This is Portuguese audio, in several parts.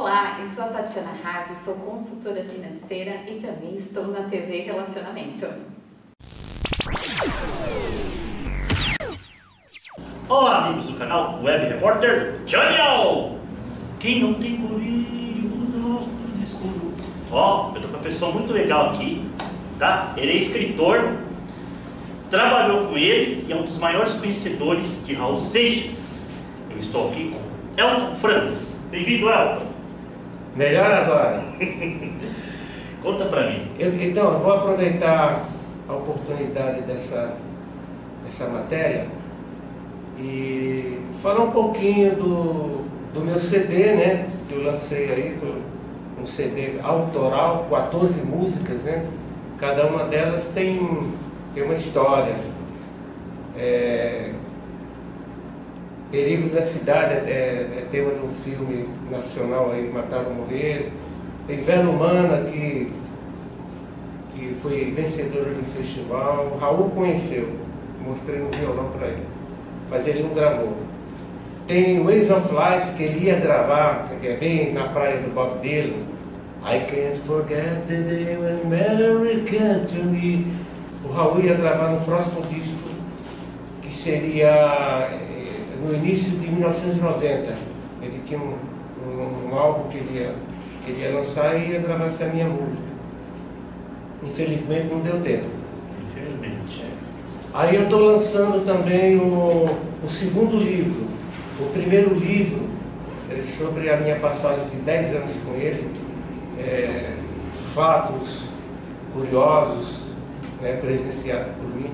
Olá, eu sou a Tatiana Hadi, sou consultora financeira e também estou na TV Relacionamento. Olá, amigos do canal Web Repórter Channel! Quem não tem colírio usa óculos escuros. Ó, eu tô com uma pessoa muito legal aqui, tá? Ele é escritor, trabalhou com ele e é um dos maiores conhecedores de Raul Seixas. Eu estou aqui com Elton Franz. Bem-vindo, Elton! Melhor agora. Conta pra mim. Então, eu vou aproveitar a oportunidade dessa matéria e falar um pouquinho do meu CD, né? Que eu lancei aí, um CD autoral, 14 músicas, né? Cada uma delas tem uma história. Perigos da Cidade é tema de um filme nacional aí, Matar ou Morrer. Tem Vera Humana, que foi vencedora do festival. O Raul conheceu, mostrei um violão para ele, mas ele não gravou. Tem Ways of Life, que ele ia gravar, que é bem na praia do Bob Dylan. I can't forget the day when Mary came to me. O Raul ia gravar no próximo disco, que seria no início de 1990. Ele tinha um álbum que ele ia lançar e ia gravar essa minha música. Infelizmente não deu tempo. Infelizmente. Aí eu estou lançando também o segundo livro. O primeiro livro é sobre a minha passagem de 10 anos com ele, fatos curiosos, né, presenciados por mim.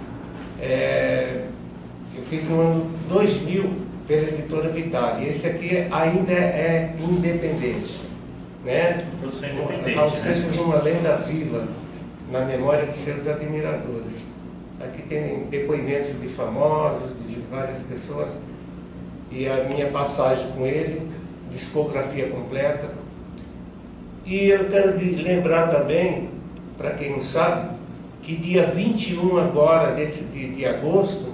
Eu fiz no ano 2000 pela editora Vitale. Esse aqui ainda é independente, né? Você é independente, Raul né? Seixas, uma lenda viva na memória de seus admiradores. Aqui tem depoimentos de famosos, de várias pessoas, e a minha passagem com ele, discografia completa. E eu quero lembrar também, para quem não sabe, que dia 21 agora de agosto,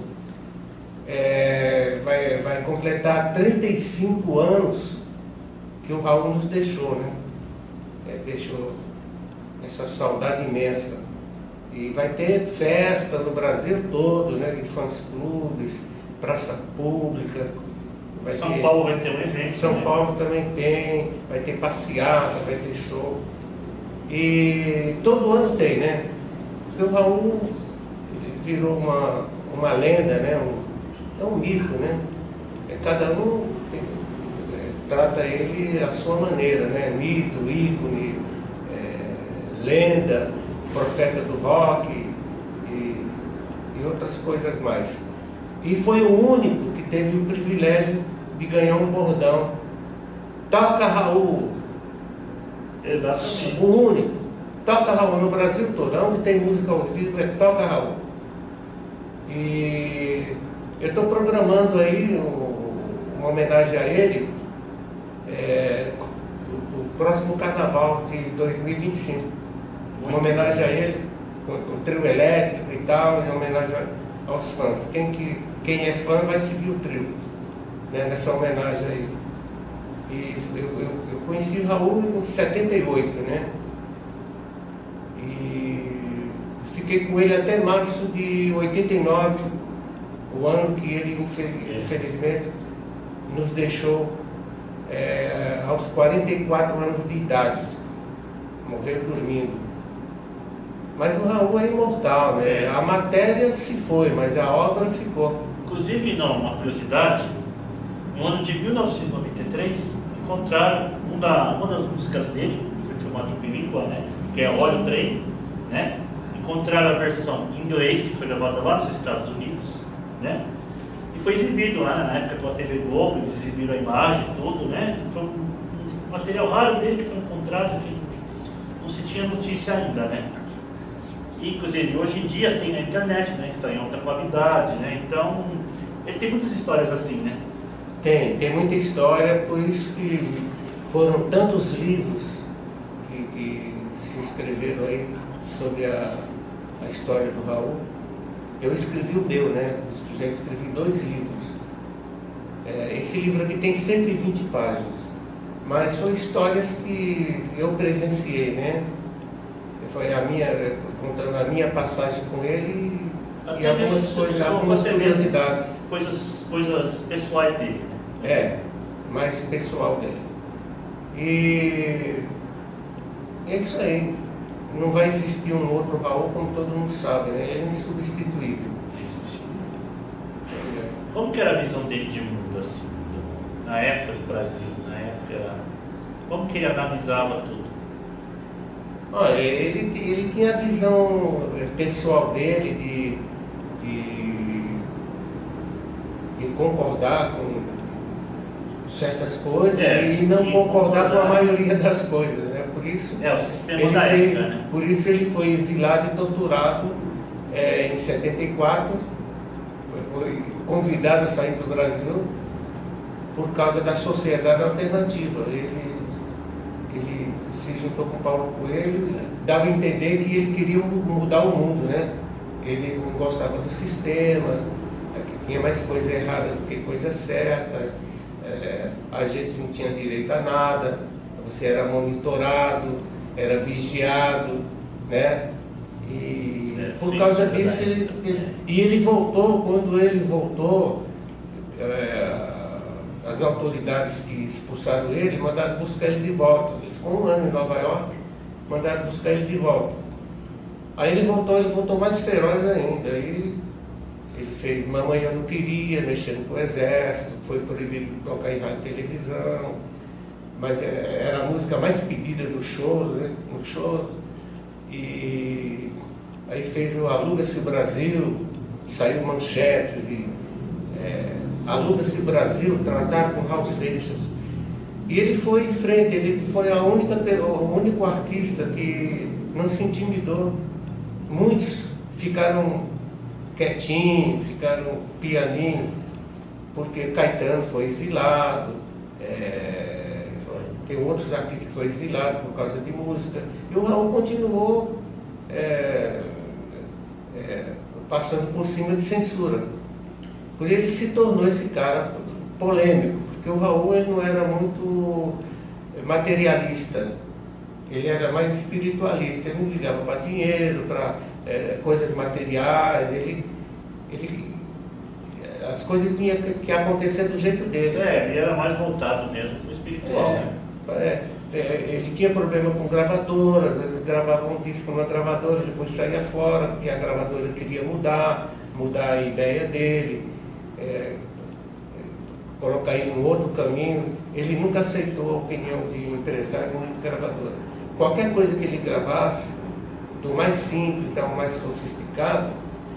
vai completar 35 anos que o Raul nos deixou, né? Deixou essa saudade imensa. E vai ter festa no Brasil todo, né? De fãs clubes, praça pública. São Paulo vai ter um evento. São Paulo também tem, vai ter passeata, vai ter show. E todo ano tem, né? Porque o Raul virou uma lenda, né? É um mito, né? Cada um trata ele à sua maneira, né? Mito, ícone, lenda, profeta do rock e outras coisas mais. E foi o único que teve o privilégio de ganhar um bordão. Toca Raul! Exatamente. O único. Toca Raul no Brasil todo. Onde tem música ao vivo Toca Raul. E eu estou programando aí uma homenagem a ele, o próximo carnaval de 2025. Uma homenagem a ele, com o trio elétrico e tal, em homenagem aos fãs. Quem é fã vai seguir o trio, né, nessa homenagem aí. E eu conheci o Raul em 78, né? E fiquei com ele até março de 89, o ano que ele, infelizmente, nos deixou aos 44 anos de idade. Morreu dormindo. Mas o Raul é imortal, né? A matéria se foi, mas a obra ficou. Inclusive, uma curiosidade, no ano de 1993, encontraram uma das músicas dele, que foi filmada em película, né? Que é Olha o Trem, né? Encontraram a versão em inglês, que foi gravada lá nos Estados Unidos, né? E foi exibido lá na época pela TV Globo, eles exibiram a imagem, tudo, né? Foi um material raro dele que foi encontrado, que não se tinha notícia ainda, né? E, inclusive, hoje em dia tem na internet, né? Está em alta qualidade, né? Então, ele tem muitas histórias assim, né? Tem muita história, por isso que foram tantos livros que se escreveram aí sobre a história do Raul. Eu escrevi o meu, né? Já escrevi 2 livros. Esse livro aqui tem 120 páginas. mas são histórias que eu presenciei, né? Foi contando a minha passagem com ele e algumas coisas, algumas curiosidades. Coisas pessoais dele, né? É, mais pessoal dele. E é isso aí. Não vai existir um outro Raul, como todo mundo sabe, né? Ele é insubstituível. Como que era a visão dele de mundo, assim, na época do Brasil, na época... Como que ele analisava tudo? Olha, ele tinha a visão pessoal dele de concordar com certas coisas e não concordar com a maioria das coisas, né? Por isso, o sistema da época, né? Por isso ele foi exilado e torturado em 74, foi convidado a sair do Brasil por causa da sociedade alternativa. Ele se juntou com Paulo Coelho, dava a entender que ele queria mudar o mundo, né? Ele não gostava do sistema, que tinha mais coisa errada do que coisa certa, a gente não tinha direito a nada, você era monitorado, era vigiado, né? E por causa disso ele voltou. Quando ele voltou, as autoridades que expulsaram ele mandaram buscar ele de volta. Ele ficou 1 ano em Nova York, mandaram buscar ele de volta. Aí ele voltou mais feroz ainda. Aí ele fez Mamãe Eu Não Queria, mexendo com o exército, foi proibido de tocar em rádio e televisão, mas era a música mais pedida do show, né? No show. E aí fez o Aluga-se Brasil, saiu manchetes e Aluga-se Brasil, tratar com Raul Seixas. E ele foi em frente, ele foi o único artista que não se intimidou. Muitos ficaram quietinhos, ficaram pianinho, porque Caetano foi exilado, tem outros artistas que foram exilados por causa de música. E o Raul continuou passando por cima de censura. Por isso ele se tornou esse cara polêmico, porque o Raul ele não era muito materialista, ele era mais espiritualista, ele não ligava para dinheiro, para coisas materiais, as coisas tinham que acontecer do jeito dele. Ele era mais voltado mesmo para o espiritual. Ele tinha problema com gravadoras, às vezes gravava um disco numa gravadora, depois saía fora, porque a gravadora queria mudar a ideia dele, colocar ele em outro caminho. Ele nunca aceitou a opinião de um empresário nem de gravadora. Qualquer coisa que ele gravasse, do mais simples ao mais sofisticado,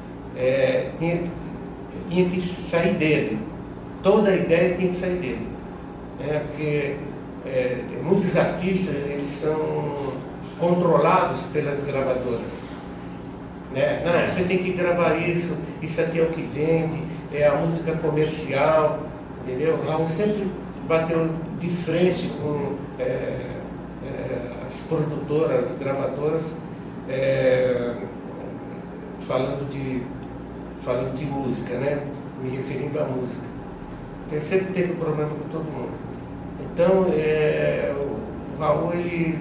tinha que sair dele. Toda a ideia tinha que sair dele. Porque muitos artistas eles são controlados pelas gravadoras. Não, você tem que gravar isso aqui é o que vende, é a música comercial, entendeu? Raul sempre bateu de frente com as produtoras, as gravadoras, falando de música, né? Me referindo à música. Então, ele sempre teve problema com todo mundo. Então, o Raul, ele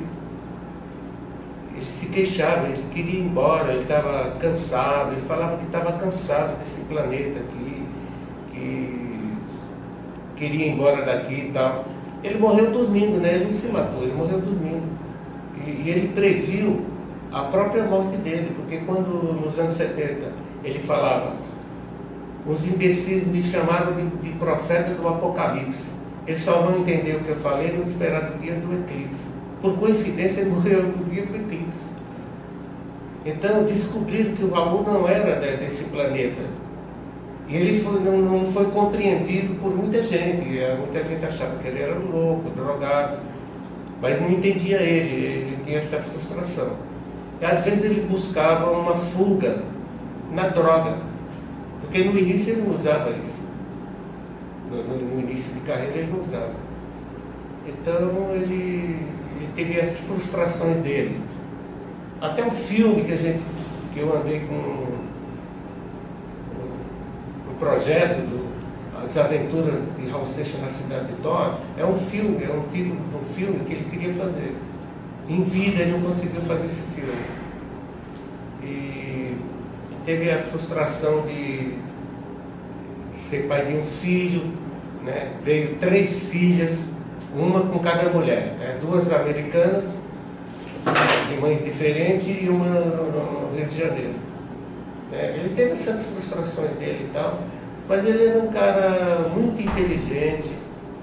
se queixava, ele queria ir embora, ele estava cansado, ele falava que estava cansado desse planeta aqui, que queria ir embora daqui e tal. Ele morreu dormindo, né? Ele não se matou, ele morreu dormindo. E ele previu a própria morte dele, porque quando nos anos 70 ele falava: os imbecis me chamaram de profeta do Apocalipse, eles só vão entender o que eu falei no esperado dia do eclipse. Por coincidência ele morreu no dia do eclipse. Então descobriram que o Raul não era desse planeta. E ele não foi compreendido por muita gente. Muita gente achava que ele era louco, drogado, mas não entendia ele tinha essa frustração. E às vezes ele buscava uma fuga na droga, porque no início ele não usava isso. No início de carreira ele não usava. Então ele teve as frustrações dele. Até o filme que eu andei com o projeto As Aventuras de Raul Seixas na Cidade de Dó, é um filme, é um título de um filme que ele queria fazer. Em vida ele não conseguiu fazer esse filme. E teve a frustração de ser pai de um filho, né? Veio 3 filhas, uma com cada mulher, né? 2 americanas, de mães diferentes, e uma no Rio de Janeiro. Ele teve essas frustrações dele e tal, mas ele era um cara muito inteligente,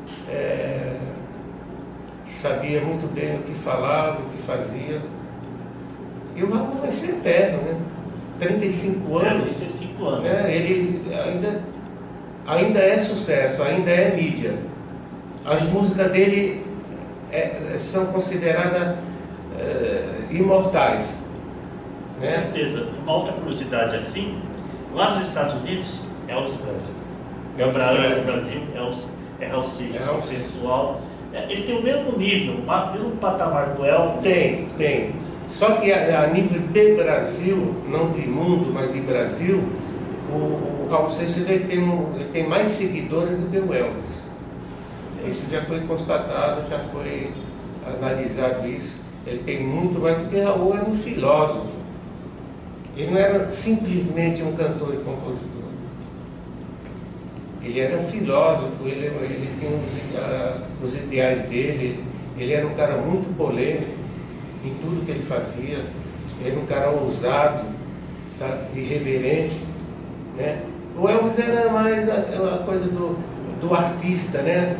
sabia muito bem o que falava, o que fazia. E o Raul vai ser eterno, né? 35 anos. 35 anos. Ele ainda é sucesso, ainda é mídia. As músicas dele são consideradas imortais. Com certeza. Uma outra curiosidade assim, lá nos Estados Unidos, Elvis Presley. No Brasil, é Raul Seixas, o pessoal. Ele tem o mesmo nível, o mesmo patamar do Elvis. Tem. Só que a nível de Brasil, não de mundo, mas de Brasil, o Raul Seixas ele tem mais seguidores do que o Elvis. Isso já foi constatado, já foi analisado isso. Ele tem muito mais, porque Raul era um filósofo. Ele não era simplesmente um cantor e compositor. Ele era um filósofo, ele tinha os ideais dele. Ele era um cara muito polêmico em tudo que ele fazia. Ele era um cara ousado, sabe, irreverente, né? O Elvis era mais a coisa do artista, né?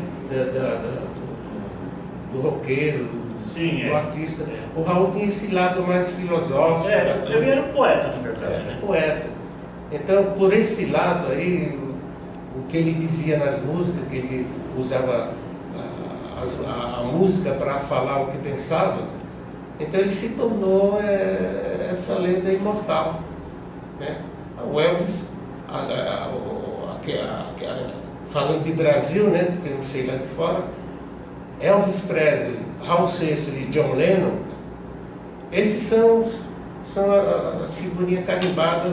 Do roqueiro, Sim, do artista. O Raul tinha esse lado mais filosófico. Ele era um poeta, na verdade, né? Poeta. Então, por esse lado aí, o que ele dizia nas músicas, que ele usava a música para falar o que pensava, então ele se tornou essa lenda imortal, né? O Elvis, falando de Brasil, né? Porque eu não sei lá de fora, Elvis Presley, Raul Seixas e John Lennon, esses são as figurinhas carimbadas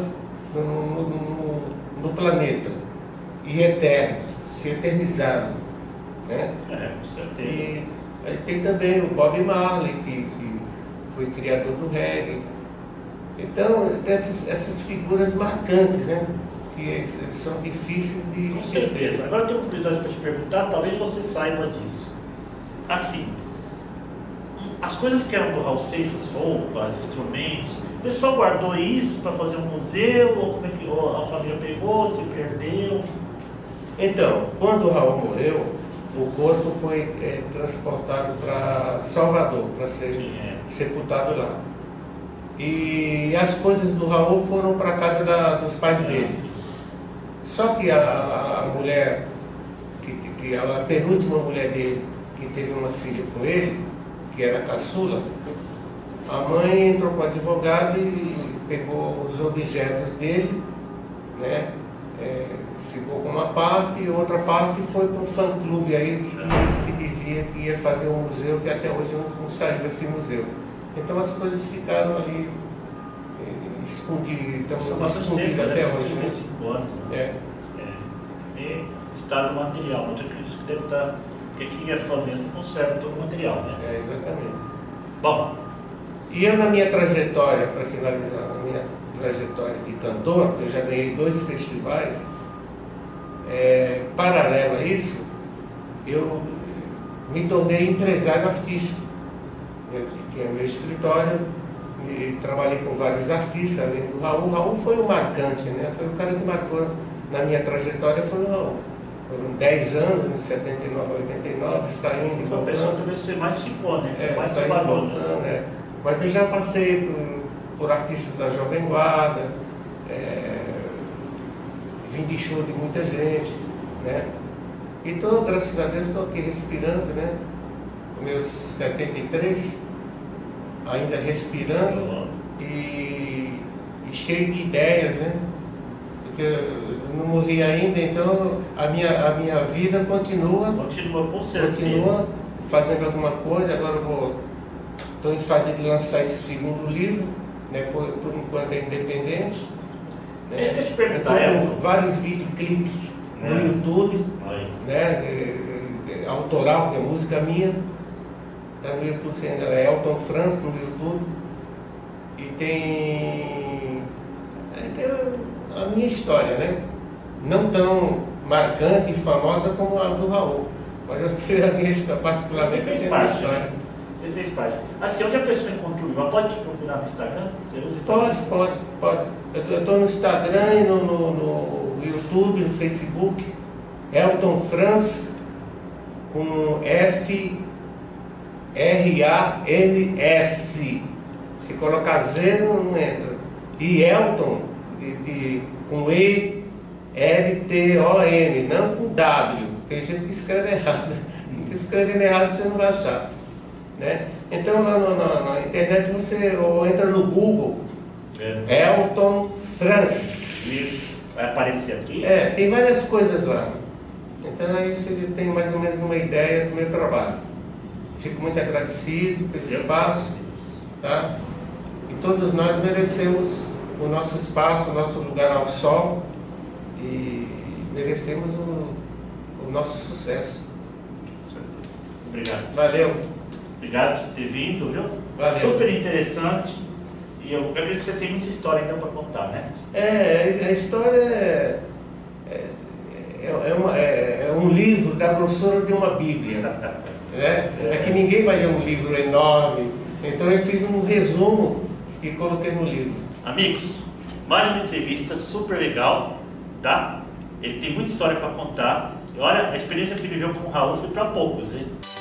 no planeta, e eternos, se eternizaram, né? Com certeza. E aí tem também o Bob Marley, que foi criador do reggae. Então, tem essas figuras marcantes, né? Que são difíceis de esquecer. Com certeza. Agora eu tenho uma curiosidade para te perguntar, talvez você saiba disso. Assim, as coisas que eram do Raul Seixas, roupas, instrumentos, o pessoal guardou isso para fazer um museu, ou como é que a família pegou, se perdeu? Então, quando o Raul morreu, o corpo foi transportado para Salvador, para ser sepultado lá. E as coisas do Raul foram para a casa dos pais dele. Só que a mulher, a penúltima mulher dele, que teve uma filha com ele, que era caçula, a mãe entrou com o advogado e pegou os objetos dele, né? Ficou com uma parte e outra parte foi para um fã-clube aí que se dizia que ia fazer um museu, que até hoje não saiu esse museu. Então as coisas ficaram ali escondidas, São bastante tempo, até né? hoje. 35 anos. Né? E estado material, muito acredito que deve estar, porque quem é fã mesmo conserva todo o material, né? Exatamente. Bom. E eu na minha trajetória, para finalizar, na minha trajetória de cantor, eu já ganhei 2 festivais, paralelo a isso, eu me tornei empresário artístico. Eu tinha meu escritório e trabalhei com vários artistas, além do Raul. O Raul foi o marcante, né? Foi o cara que marcou na minha trajetória, foi o Raul. Foram 10 anos, de 79 a 89, saindo e Foi a voltando. pessoa que você mais ficou, né? Que você mais saindo e trabalhou, voltando, né? Mas eu já passei por artistas da Jovem Guarda, vim de show de muita gente, né? Então, graças a Deus, estou aqui respirando, né? Meus 73, ainda respirando e cheio de ideias, né? Porque eu não morri ainda, então a minha vida continua. Continua, com certeza. Continua fazendo alguma coisa. Agora estou em fase de lançar esse segundo livro, né? Por enquanto é independente. É isso que eu te perguntar, vários videoclipes, no YouTube, né? Autoral, que é música minha. Está no YouTube, é Elton Franz no YouTube. E tem a minha história, né? Não tão marcante e famosa como a do Raul, mas eu tenho a minha história, particularmente Você fez parte, né? Você fez parte. Assim, onde a pessoa encontrou, ela pode te procurar no Instagram? Você usa Instagram? Pode. Eu estou no Instagram e no YouTube, no Facebook. Elton Franz com F-R-A-N-S. Se colocar zero, não entra. E Elton com E-L-T-O-N, não com W. Tem gente que escreve errado. Escrevendo errado você não vai achar. Né? Então lá na internet você entra no Google, Elton Franz. Isso. Vai aparecer aqui? Tem várias coisas lá. Então aí você tem mais ou menos uma ideia do meu trabalho. Fico muito agradecido pelo espaço, tá? E todos nós merecemos o nosso espaço, o nosso lugar ao sol e merecemos o nosso sucesso. Obrigado. Valeu. Obrigado por ter vindo, viu? Valeu. Super interessante. E eu acredito que você tem muita história ainda para contar, né? A história é um livro da grossura de uma Bíblia. Né? É que ninguém vai ler um livro enorme. Então eu fiz um resumo e coloquei no livro. Amigos, mais uma entrevista super legal, tá? Ele tem muita história para contar. E olha, a experiência que ele viveu com o Raul foi para poucos, hein?